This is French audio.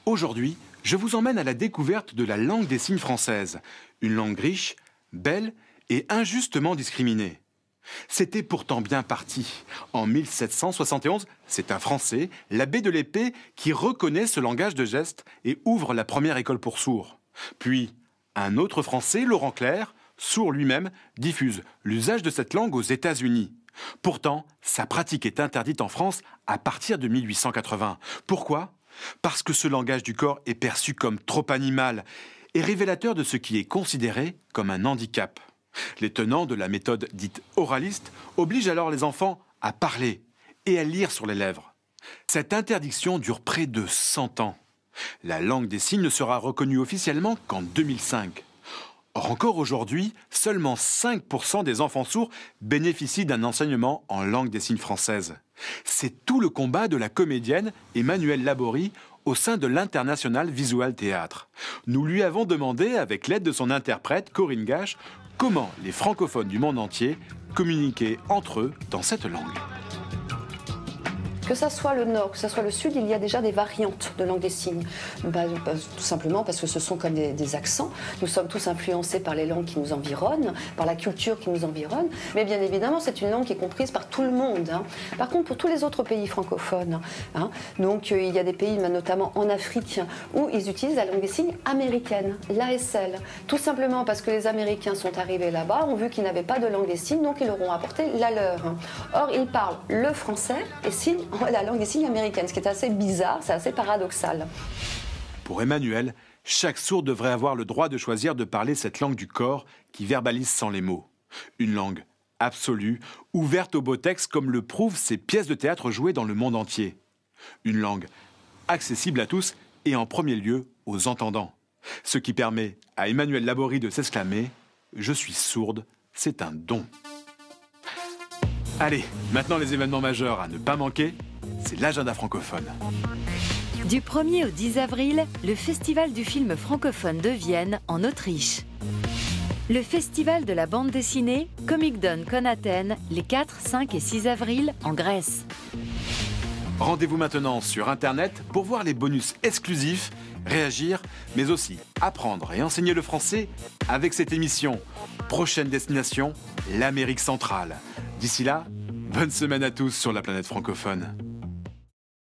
Aujourd'hui, je vous emmène à la découverte de la langue des signes française, une langue riche, belle et injustement discriminée. C'était pourtant bien parti. En 1771, c'est un Français, l'abbé de l'Épée, qui reconnaît ce langage de gestes et ouvre la première école pour sourds. Puis, un autre Français, Laurent Clerc, sourd lui-même, diffuse l'usage de cette langue aux États-Unis. Pourtant, sa pratique est interdite en France à partir de 1880. Pourquoi ? Parce que ce langage du corps est perçu comme trop animal et révélateur de ce qui est considéré comme un handicap. Les tenants de la méthode dite oraliste obligent alors les enfants à parler et à lire sur les lèvres. Cette interdiction dure près de 100 ans. La langue des signes ne sera reconnue officiellement qu'en 2005. Or encore aujourd'hui, seulement 5% des enfants sourds bénéficient d'un enseignement en langue des signes française. C'est tout le combat de la comédienne Emmanuelle Laborie au sein de l'International Visual Theatre. Nous lui avons demandé, avec l'aide de son interprète Corinne Gache, comment les francophones du monde entier communiquaient entre eux dans cette langue. Que ça soit le nord, que ça soit le sud, il y a déjà des variantes de langue des signes. Tout simplement parce que ce sont comme des accents. Nous sommes tous influencés par les langues qui nous environnent, par la culture qui nous environne. Mais bien évidemment, c'est une langue qui est comprise par tout le monde. Par contre, pour tous les autres pays francophones, donc il y a des pays, notamment en Afrique, où ils utilisent la langue des signes américaine, l'ASL. Tout simplement parce que les Américains sont arrivés là-bas, ont vu qu'ils n'avaient pas de langue des signes, donc ils leur ont apporté la leur. Or, ils parlent le français et signe la langue des signes américaine, ce qui est assez bizarre, c'est assez paradoxal. Pour Emmanuel, chaque sourd devrait avoir le droit de choisir de parler cette langue du corps qui verbalise sans les mots. Une langue absolue, ouverte aux beaux textes comme le prouvent ces pièces de théâtre jouées dans le monde entier. Une langue accessible à tous et en premier lieu aux entendants. Ce qui permet à Emmanuelle Laborie de s'exclamer « Je suis sourde, c'est un don ». Allez, maintenant les événements majeurs à ne pas manquer, c'est l'agenda francophone. Du 1er au 10 avril, le Festival du film francophone de Vienne, en Autriche. Le Festival de la bande dessinée Comicdon Conaten, les 4, 5 et 6 avril, en Grèce. Rendez-vous maintenant sur Internet pour voir les bonus exclusifs, réagir, mais aussi apprendre et enseigner le français avec cette émission. Prochaine destination, l'Amérique centrale. D'ici là, bonne semaine à tous sur la planète francophone.